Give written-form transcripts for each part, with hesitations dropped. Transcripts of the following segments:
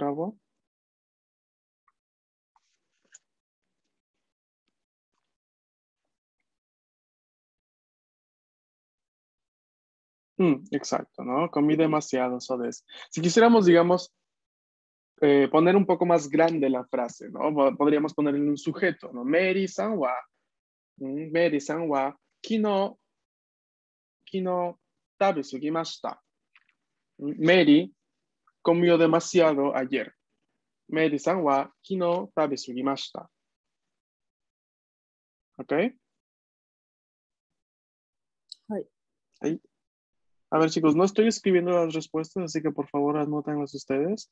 bravo. Exacto, ¿no? Comí demasiado, ¿sabes? Si quisiéramos, digamos, poner un poco más grande la frase, ¿no? Podríamos ponerle un sujeto, ¿no? Mary-san wa, Mary-san wa, kino tabesugimashita. Mary comió demasiado ayer. Mary-san wa, kino tabesugimashita. ¿Ok? Ahí. A ver, chicos, no estoy escribiendo las respuestas, así que por favor anótenlas ustedes.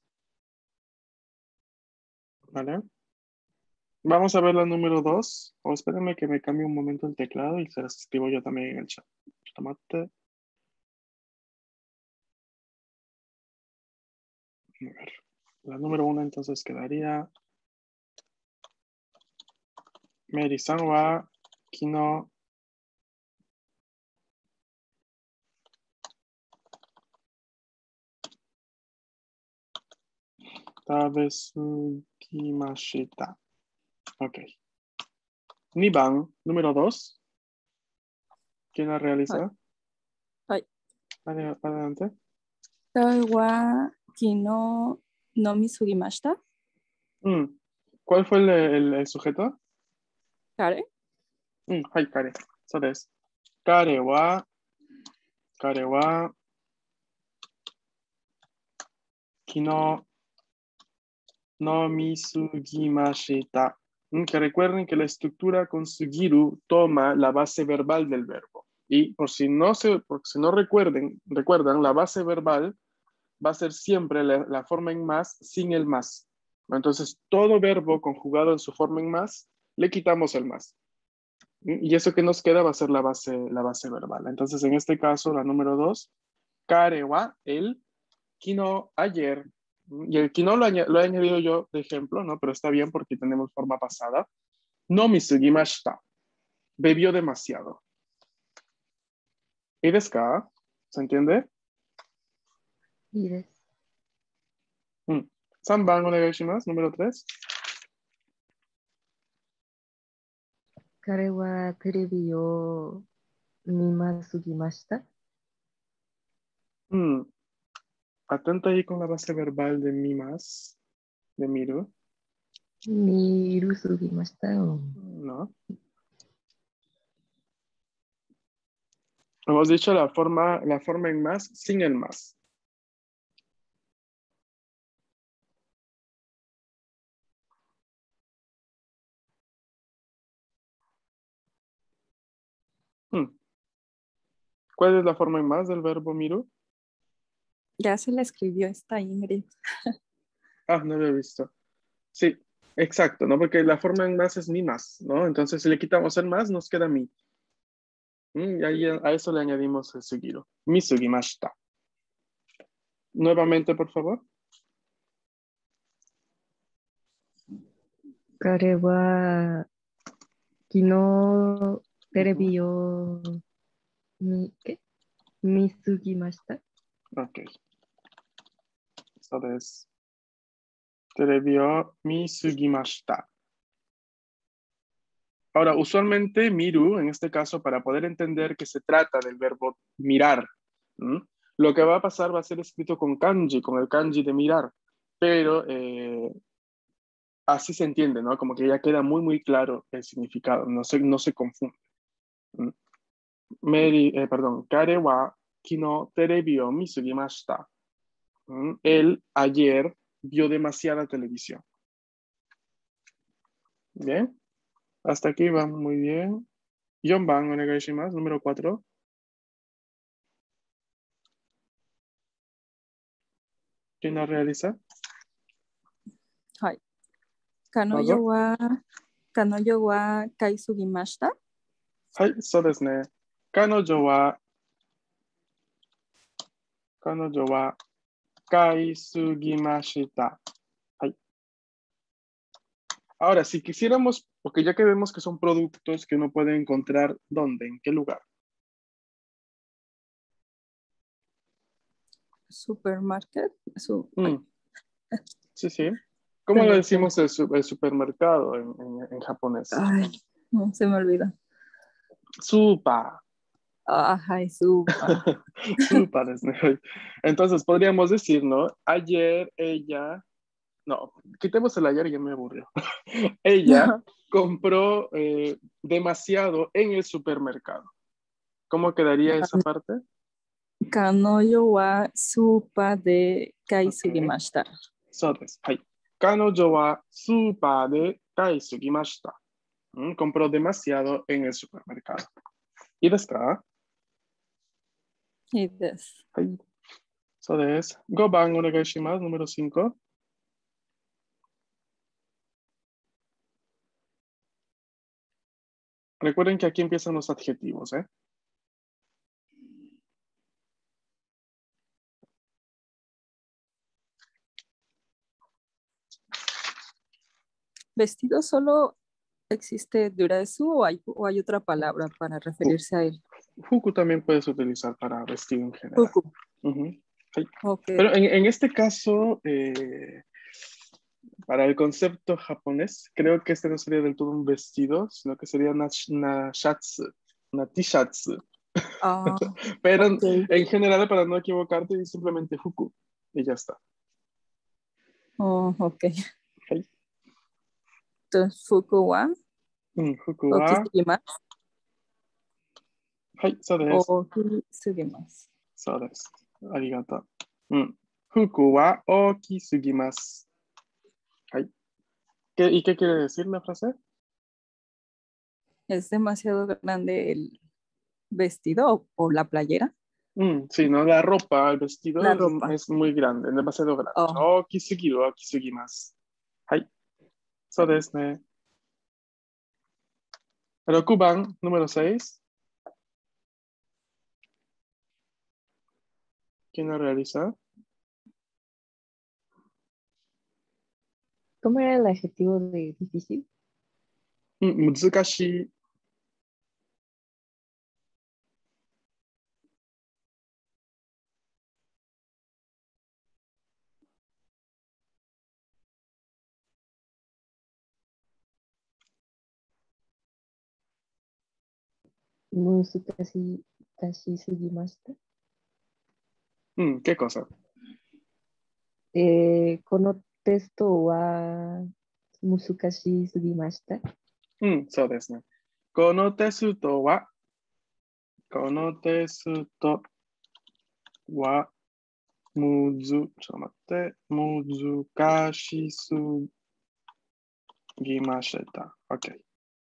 ¿Vale? Vamos a ver la número 2. O espérenme que me cambie un momento el teclado y se las escribo yo también en el chat. Tomate. A ver. La número 1 entonces quedaría Mary-san wa kino tabesugimashita. Ok. 2番, número 2. ¿Quién la realiza? Adelante. 私は昨日飲みすぎました。 ¿Cuál fue el sujeto? 誰? Hai, Kare. So desu. Kare wa kino nomisugimashita. Que recuerden que la estructura con sugiru toma la base verbal del verbo. Y por si no recuerdan, la base verbal va a ser siempre la forma en más sin el más. Entonces, todo verbo conjugado en su forma en más, le quitamos el más. Y eso que nos queda va a ser la base verbal. Entonces, en este caso, la número 2, kare wa, el, kino, ayer. Y el kino lo he añadido yo de ejemplo, ¿no? Pero está bien porque tenemos forma pasada. No misugimashita. Bebió demasiado. ¿Y desu ka? ¿Se entiende? いいです。 3番お願いします。número 3. 彼はテレビを見ますぎました。 Atenta ahí con la base verbal de mi más, de miru. 見るすぎましたよ。 No. Hemos dicho la forma en más sin el más. ¿Cuál es la forma en más del verbo miru? Ya se la escribió esta Ingrid. No lo he visto. Sí, exacto, ¿no? Porque la forma en más es mi más, ¿no? Entonces, si le quitamos el más, nos queda mi. Y ahí a eso le añadimos el sugiro. Misugimashita. Nuevamente, por favor. 彼は昨日テレビを見すぎました。 Ok. Eso es. Terebió misugimashita. Ahora, usualmente miru, en este caso, para poder entender que se trata del verbo mirar, lo que va a pasar va a ser escrito con kanji, con el kanji de mirar, pero así se entiende, ¿no? Como que ya queda muy, muy claro el significado, no se confunde. Kare wa kino terebi o misugimashita. Él ayer vio demasiada televisión. Bien, hasta aquí va muy bien. 4番お願いします。número 4. ¿Quién la realiza? はい。彼女は買いすぎました。 はい、そうですね。彼女は買いすぎました。はい。Ahora, si quisiéramos, porque ya que vemos que son productos que uno puede encontrar, ¿dónde? ¿En qué lugar? Supermarket. Sí, Sí, sí. ¿Cómo le Tengo decimos el supermercado en japonés? Ay, no, se me olvida. Supa. Ay, supa. Supa. Entonces podríamos decir, ¿no? Ayer ella, no, quitemos el ayer y ya me aburrió. Ella compró demasiado en el supermercado. ¿Cómo quedaría esa parte? Kanoyo wa supa de kai Ok. sugimashita. そうです。はい。彼女はスーパーで買いすぎました。compró demasiado en el supermercado. いいですか？ いいです。 はい。そうです。5番お願いします。número 5. Recuerden que aquí empiezan los adjetivos, ¿eh? ¿Vestido solo existe duresu o hay otra palabra para referirse a él? Fuku también puedes utilizar para vestido en general. Fuku. Sí. Ok. Pero en este caso, para el concepto japonés, creo que este no sería del todo un vestido, sino que sería una shatsu, una t-shatsu. Ah, Pero ok. en general, para no equivocarte, simplemente fuku. Y ya está. Oh, ok. Okay. Entonces, fuku wa Fuku wa, okisugimasu はい、そうです。 okisugimasu. そうです。ありがとう。服は大きすぎます。はい。¿Y qué quiere decir la frase? ¿Es demasiado grande el vestido o la playera? Sí, no, la ropa, el vestido La ropa. es muy grande, demasiado grande. Oh, 大きすぎる、大きすぎます。はい。そうですね。6番、número 6. ¿Quién lo realiza? ¿Cómo era el adjetivo de difícil? 難しい。 Musukashi sugimashita. ¿Qué cosa? このテストは難しすぎました。 そうですね。このテストは、このテストは、ちょっと待って、難しすぎました。OK。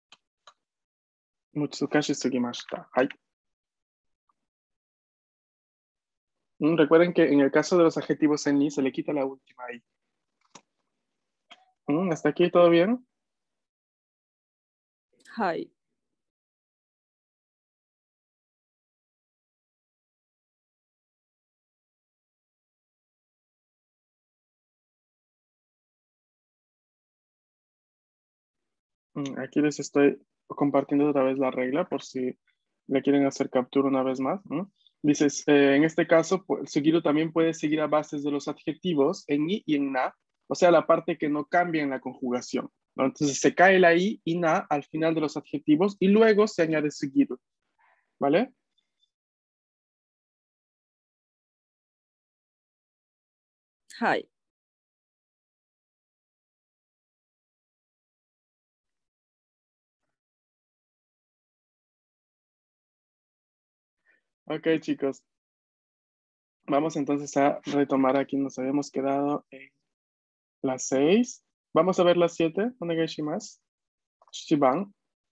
難しすぎました。はい。Recuerden que en el caso de los adjetivos en ni se le quita la última i. ¿Hasta aquí todo bien? はい。 Aquí les estoy compartiendo otra vez la regla por si le quieren hacer captura una vez más. Dices, en este caso, el seguido también puede seguir a bases de los adjetivos en i y en na, o sea, la parte que no cambia en la conjugación, ¿no? Entonces se cae la i y na al final de los adjetivos y luego se añade seguido, ¿vale? Hi. Ok, chicos. Vamos entonces a retomar aquí, nos habíamos quedado en las 6. Vamos a ver las 7. Onegai shimasu. Shiban.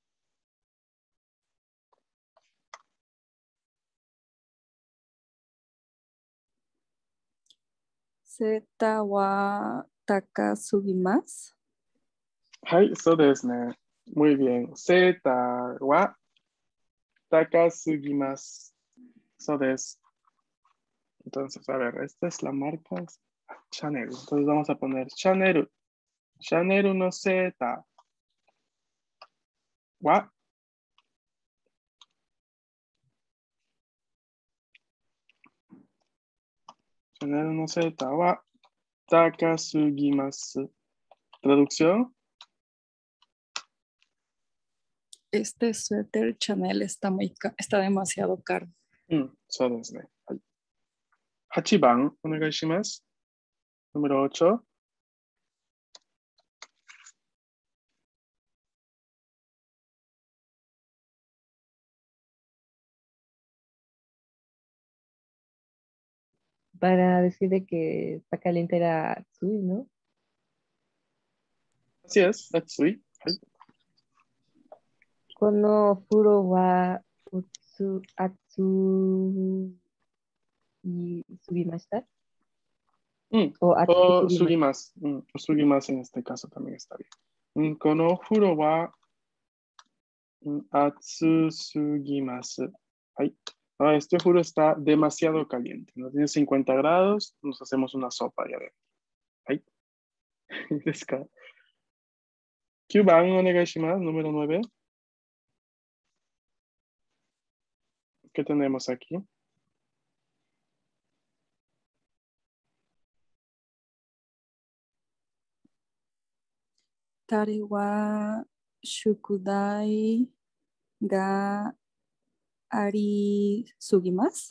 Zeta wa takasugimasu. はい、そうですね。Muy bien. Z は高すぎます。そうです。Entonces, a ver, esta es la marca Chanel. Entonces vamos a poner Chanel. Chanel no Z. Wa. Chanel no Z. Wa. Takasugimasu. Traducción. Este suéter Chanel está está demasiado caro. そうですね。はい。8番、お願いします。número 8. Para decir de que está caliente era Atsui, ¿no? Así es, Atsui. はい。 このお風呂は熱いすぎました o 熱す O ぎました sugimas. O sugimas en este caso también está bien. Kono furo wa atsu sugimasu. はい。Este furo está demasiado caliente. No tiene 50 grados. Nos hacemos una sopa ya de. はい。いいですか ?9 番お願いします。número 9. ¿Qué tenemos aquí? Tare wa shukudai ga ari sugimasu.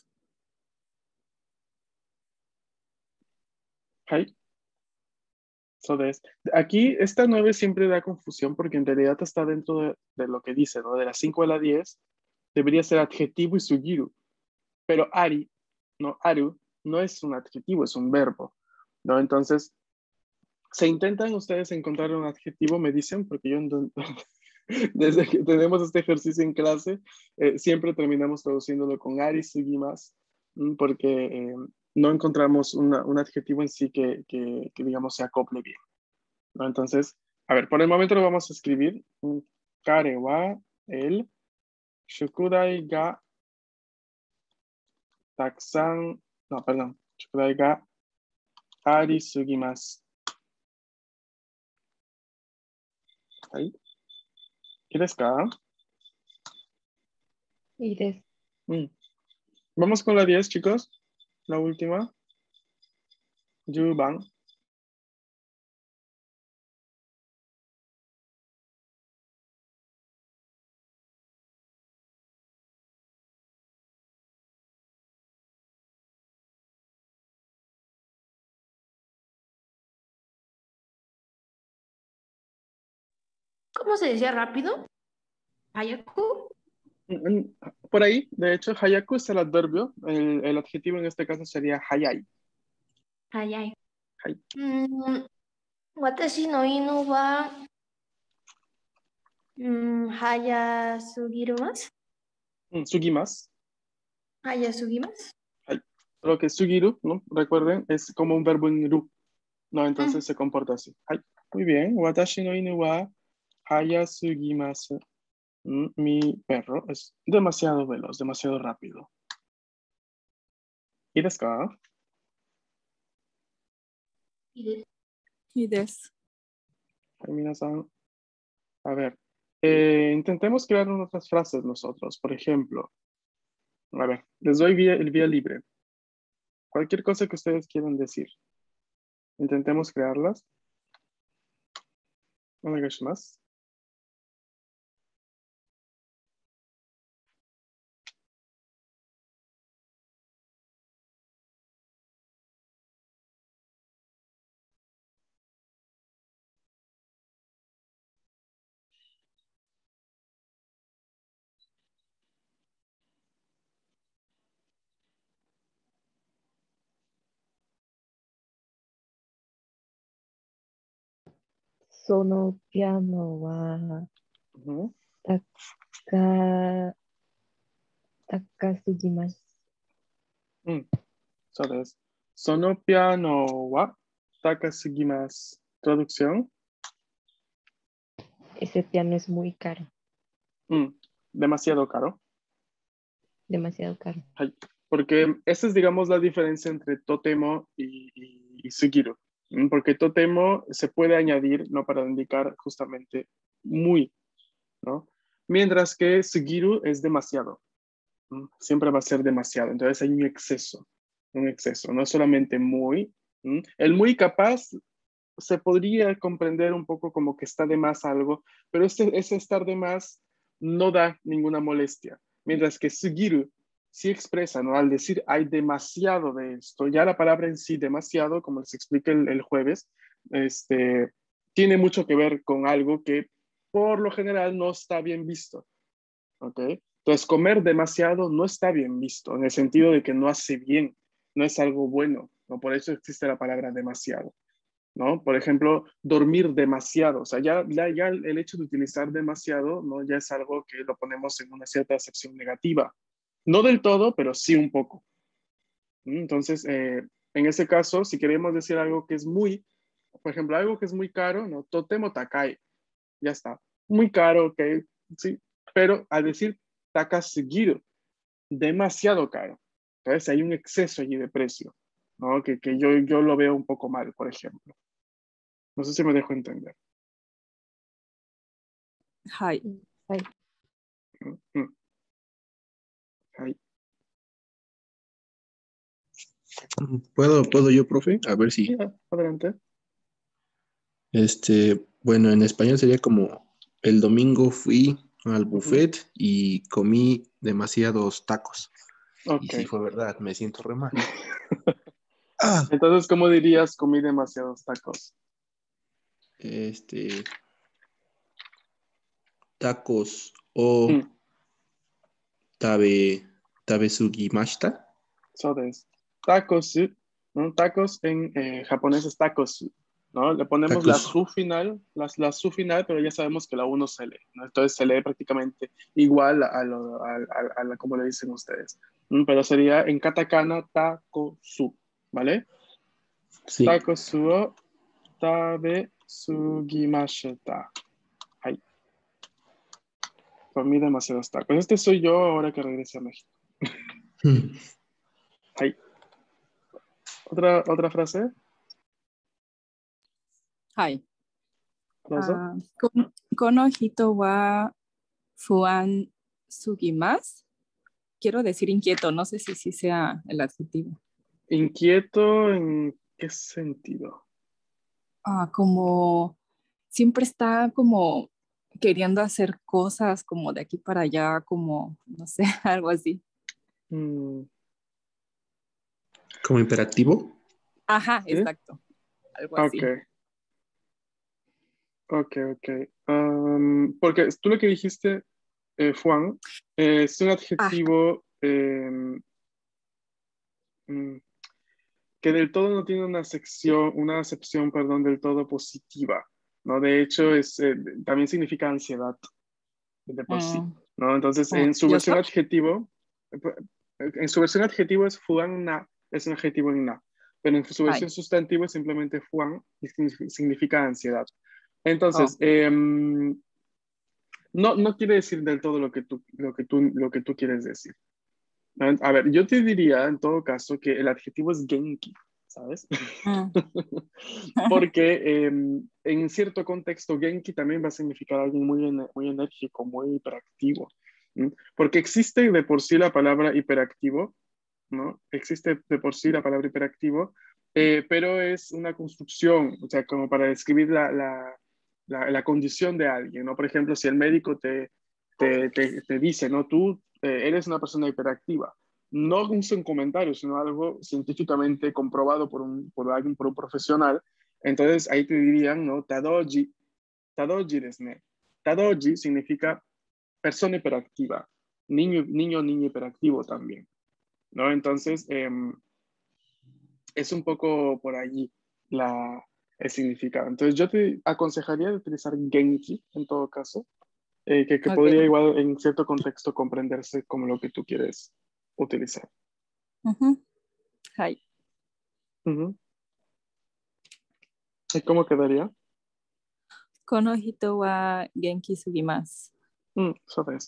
はい。So aquí esta 9 siempre da confusión porque en realidad está dentro de lo que dice, ¿no? De las 5 a la 10 debería ser adjetivo y sugiru. Pero ari, no, aru, no es un adjetivo, es un verbo, ¿no? Entonces, se intentan ustedes encontrar un adjetivo, me dicen, porque yo desde que tenemos este ejercicio en clase, siempre terminamos traduciéndolo con ari, sugimas, porque no encontramos un adjetivo en sí que, digamos, se acople bien, ¿no? Entonces, a ver, por el momento lo vamos a escribir. Kare wa el shukudai ga taksan, no, perdón, shukudai ga ari sugimasu. Ahí. ¿Quieres acá? いいです Vamos con la 10, chicos. La última. 10番. ¿Cómo se decía rápido? ¿Hayaku? Por ahí, de hecho, hayaku es el adverbio. El adjetivo en este caso sería hayai. Hayai. Hay. 私の犬は、早すぎます。 Sugimas. 早すぎます。 Hay. Lo que es sugiru, ¿no? Recuerden, es como un verbo en ru. No, entonces se comporta así. Hay. Muy bien. Watashi no inu wa hayasugimasu. Mi perro es demasiado veloz, demasiado rápido. ¿Y desu ka? いいです。 Y des. Minasan. A ver, intentemos crear otras frases nosotros. Por ejemplo, a ver, les doy el vía libre. Cualquier cosa que ustedes quieran decir. Intentemos crearlas. Onegaishimasu. Sono piano wa takasugimasu. ¿Sabes? Sono piano wa takasugimasu. Traducción. Ese piano es muy caro, Demasiado caro. demasiado caro. Porque esa es, digamos, la diferencia entre totemo y sugiru. Porque totemo se puede añadir, ¿no? Para indicar justamente muy, ¿no? Mientras que sugiru es demasiado. Siempre va a ser demasiado. Entonces hay un exceso. No es solamente muy, El muy capaz se podría comprender un poco como que está de más algo, pero ese estar de más no da ninguna molestia. Mientras que sugiru sí expresa, ¿no? Al decir hay demasiado de esto, ya la palabra en sí, demasiado, como les expliqué el jueves, tiene mucho que ver con algo que por lo general no está bien visto. ¿Ok? Entonces, comer demasiado no está bien visto, en el sentido de que no hace bien, no es algo bueno, ¿no? Por eso existe la palabra demasiado, ¿no? Por ejemplo, dormir demasiado, o sea, ya el hecho de utilizar demasiado, ¿no? Ya es algo que lo ponemos en una cierta acepción negativa. No del todo, pero sí un poco. Entonces, en ese caso, si queremos decir algo que es muy, por ejemplo, algo que es muy caro, ¿no? Totemo takai, ya está. Muy caro, ok, sí. Pero al decir takasugiru, demasiado caro. Entonces hay un exceso allí de precio, ¿no? Que yo lo veo un poco mal, por ejemplo. No sé si me dejo entender. はい。 はい。 Mm. Ahí. ¿Puedo yo, profe? A ver si. Ya, adelante. Bueno, en español sería como el domingo fui al Ujú. buffet y comí demasiados tacos. Y Ok. sí, fue verdad, me siento re mal. Ah, Entonces, ¿cómo dirías comí demasiados tacos? Tacos o Mm. tabe sugimashita. So des. Tacos, ¿no? Tacos en japonés es tacos, ¿no? Le ponemos la Tacos. su final, la su final, pero ya sabemos que la uno se lee, ¿no? Entonces se lee prácticamente igual a como le dicen ustedes. Pero sería en katakana takosu, ¿vale? Sí. Takosu o tabe sugimashita. Ahí. Comí demasiados tacos. Este soy yo ahora que regresé a México. Mm. Ahí. ¿Otra frase? はい。 どうぞ。 この人は不安すぎます. Quiero decir inquieto, no sé si sea el adjetivo. Inquieto, ¿en qué sentido? Como siempre está como queriendo hacer cosas como de aquí para allá, como, no sé, algo así. Mm, ¿Como imperativo? Ajá, ¿sí? exacto. Algo Ok, así. ok. Porque tú lo que dijiste, Juan, es un adjetivo mm, que del todo no tiene una acepción, perdón, del todo positiva, ¿no? De hecho, también significa ansiedad de por sí, ¿no? Entonces, en su versión ¿Yoso? adjetivo, es fuan na, es un adjetivo en na, pero en su versión sustantivo es simplemente fuan y significa ansiedad. Entonces, no quiere decir del todo lo que tú quieres decir. A ver, yo te diría en todo caso que el adjetivo es genki, ¿sabes? Porque en cierto contexto genki también va a significar alguien muy enérgico, muy hiperactivo. Porque existe de por sí la palabra hiperactivo, ¿no? Existe de por sí la palabra hiperactivo, pero es una construcción, o sea, como para describir la condición de alguien, ¿no? Por ejemplo, si el médico te dice, ¿no? Tú eres una persona hiperactiva. No un comentario, sino algo científicamente comprobado por un profesional. Entonces ahí te dirían, ¿no? Tadoji desne. Tadoji significa persona hiperactiva, niño hiperactivo también, ¿no? Entonces, es un poco por allí el significado. Entonces, yo te aconsejaría utilizar genki en todo caso, que podría Ok. igual en cierto contexto comprenderse como lo que tú quieres utilizar. Hi. Ujú. ¿Y cómo quedaría? この人は元気すぎます. Eso es.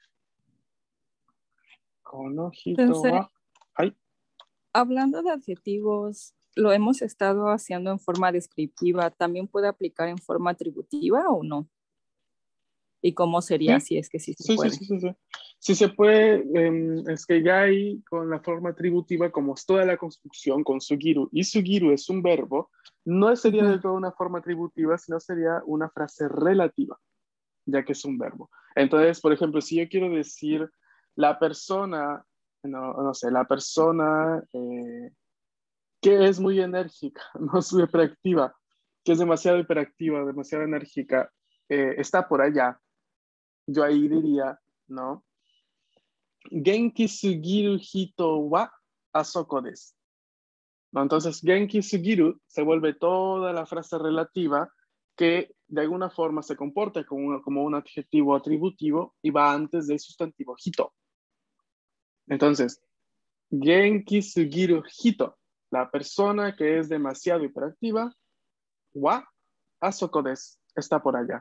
Konojito Entonces, wa. Ay. hablando de adjetivos, lo hemos estado haciendo en forma descriptiva. ¿También puede aplicar en forma atributiva o no? ¿Y cómo sería Sí. si es que sí se Sí, sí, puede? sí, sí, sí. Si se puede, es que ya ahí con la forma atributiva, como es toda la construcción con sugiru, y sugiru es un verbo, no sería Ujú. del todo una forma atributiva, sino sería una frase relativa, ya que es un verbo. Entonces, por ejemplo, si yo quiero decir la persona, no sé, la persona que es muy enérgica, no es muy hiperactiva, que es demasiado hiperactiva, demasiado enérgica, está por allá, yo ahí diría, ¿no? Genki sugiru hito wa asoko desu. ¿No? Entonces, Genki sugiru se vuelve toda la frase relativa que de alguna forma se comporta como un adjetivo atributivo y va antes del sustantivo hito. Entonces, Genki sugiru hito, la persona que es demasiado hiperactiva, wa asoko desu, está por allá.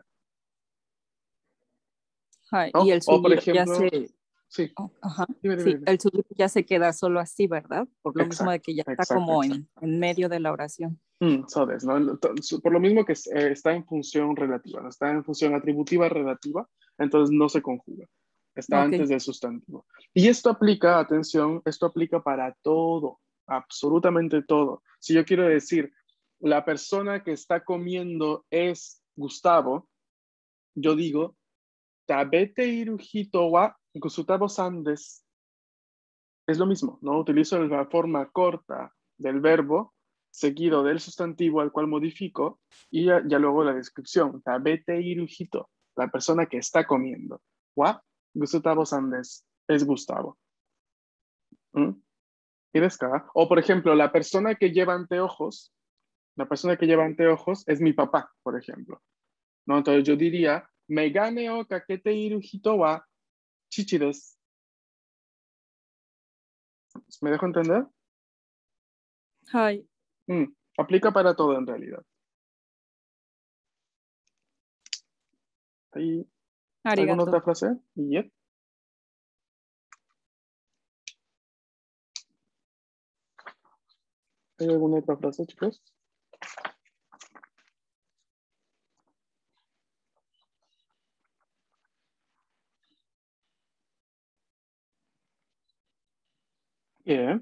Ajá, ¿No? y el O por sugiro ya ejemplo, se, sí, ajá, dime, dime, sí, dime. el sugiro ya se queda solo así, ¿verdad? Por lo mismo de Exacto, que ya está exacto, como exacto. en medio de la oración. So des, ¿no? Por lo mismo que está en función relativa, ¿no? Está en función atributiva relativa, entonces no se conjuga. Está Ok, antes del sustantivo. Y esto aplica, atención, esto aplica para todo, absolutamente todo. Si yo quiero decir, la persona que está comiendo es Gustavo, yo digo, tabete iru hito wa Gustavo-san desu. Es lo mismo, ¿no? Utilizo la forma corta del verbo seguido del sustantivo al cual modifico y ya luego la descripción. Tabete irujito, la persona que está comiendo. Wa Gustavo Sandes es Gustavo. ¿Mm? ¿Y desca? O por ejemplo, la persona que lleva anteojos es mi papá, por ejemplo. ¿No? Entonces yo diría, megane o kakete irujito wa chichi desu. ¿Me dejo entender? hi, Aplica para todo en realidad. ¿Hay alguna arigato. otra frase? Yep. ¿Hay alguna otra frase, chicos? Bien.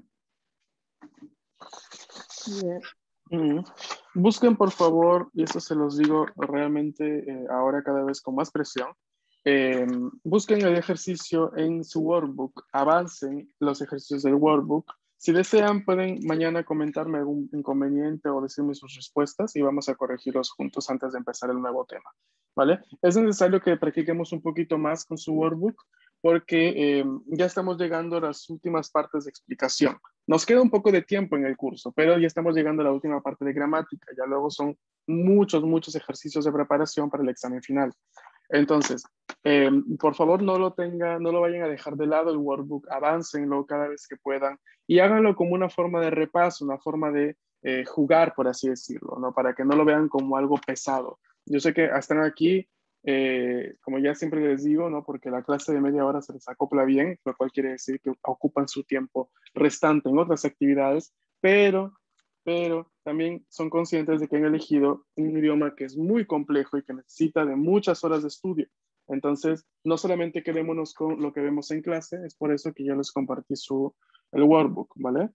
Bien. Busquen, por favor, y eso se los digo realmente ahora cada vez con más presión, busquen el ejercicio en su workbook, avancen los ejercicios del workbook. Si desean, pueden mañana comentarme algún inconveniente o decirme sus respuestas y vamos a corregirlos juntos antes de empezar el nuevo tema, ¿vale? Es necesario que practiquemos un poquito más con su workbook porque ya estamos llegando a las últimas partes de explicación. Nos queda un poco de tiempo en el curso, pero ya estamos llegando a la última parte de gramática. Ya luego son muchos ejercicios de preparación para el examen final. Entonces, por favor, no lo vayan a dejar de lado el workbook, aváncenlo cada vez que puedan y háganlo como una forma de repaso, una forma de jugar, por así decirlo, ¿no? Para que no lo vean como algo pesado. Yo sé que están aquí, como ya siempre les digo, ¿no? Porque la clase de media hora se les acopla bien, lo cual quiere decir que ocupan su tiempo restante en otras actividades, pero también son conscientes de que han elegido un idioma que es muy complejo y que necesita de muchas horas de estudio. Entonces, no solamente quedémonos con lo que vemos en clase, es por eso que yo les compartí el workbook, ¿vale?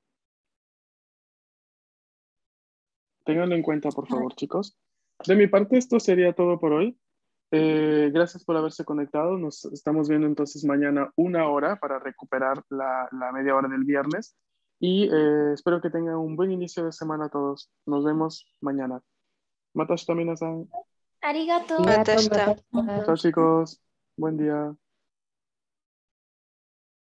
Ténganlo en cuenta, por favor, chicos. De mi parte, esto sería todo por hoy. Gracias por haberse conectado. Nos estamos viendo entonces mañana 1 hora para recuperar la media hora del viernes. Y espero que tengan un buen inicio de semana todos. Nos vemos mañana. Matashi Tamina-san. Arigato. Arigato, Matasta. Matasta. Chao chicos. Buen día.